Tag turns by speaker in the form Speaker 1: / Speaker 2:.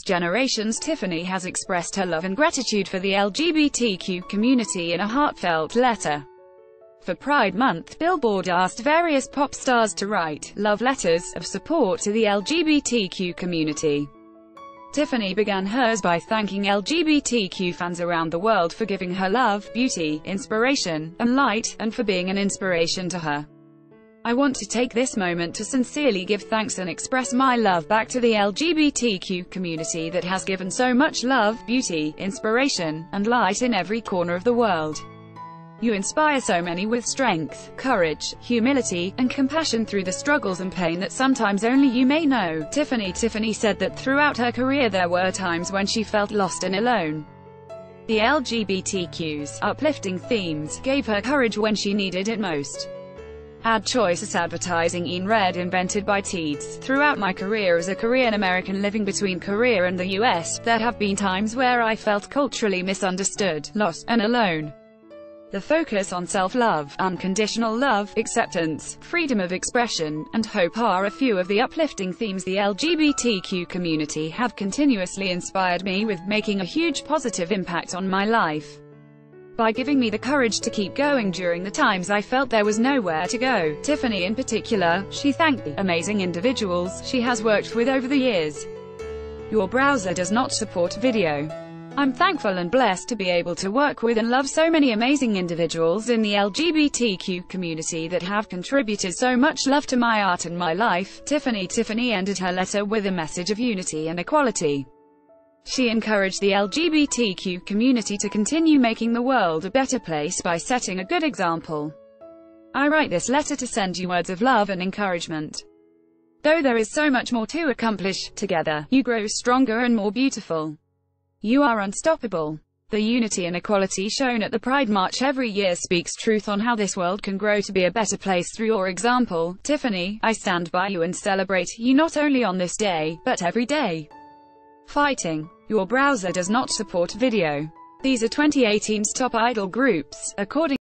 Speaker 1: generations. Tiffany has expressed her love and gratitude for the LGBTQ community in a heartfelt letter. For Pride Month, Billboard asked various pop stars to write love letters of support to the LGBTQ community. Tiffany began hers by thanking LGBTQ fans around the world for giving her love, beauty, inspiration, and light, and for being an inspiration to her. I want to take this moment to sincerely give thanks and express my love back to the LGBTQ community that has given so much love, beauty, inspiration, and light in every corner of the world. You inspire so many with strength, courage, humility, and compassion through the struggles and pain that sometimes only you may know. Tiffany said that throughout her career there were times when she felt lost and alone. The LGBTQ's uplifting themes gave her courage when she needed it most. Ad choices advertising in red invented by Teeds. Throughout my career as a Korean American living between Korea and the US, there have been times where I felt culturally misunderstood, lost, and alone. The focus on self-love, unconditional love, acceptance, freedom of expression, and hope are a few of the uplifting themes the LGBTQ community have continuously inspired me with, making a huge positive impact on my life. By giving me the courage to keep going during the times I felt there was nowhere to go. Tiffany in particular, she thanked the amazing individuals she has worked with over the years. Your browser does not support video. I'm thankful and blessed to be able to work with and love so many amazing individuals in the LGBTQ community that have contributed so much love to my art and my life. Tiffany ended her letter with a message of unity and equality. She encouraged the LGBTQ community to continue making the world a better place by setting a good example. I write this letter to send you words of love and encouragement. Though there is so much more to accomplish, together, you grow stronger and more beautiful. You are unstoppable. The unity and equality shown at the Pride March every year speaks truth on how this world can grow to be a better place through your example. Tiffany, I stand by you and celebrate you not only on this day, but every day. Fighting. Your browser does not support video. These are 2018's top idol groups, according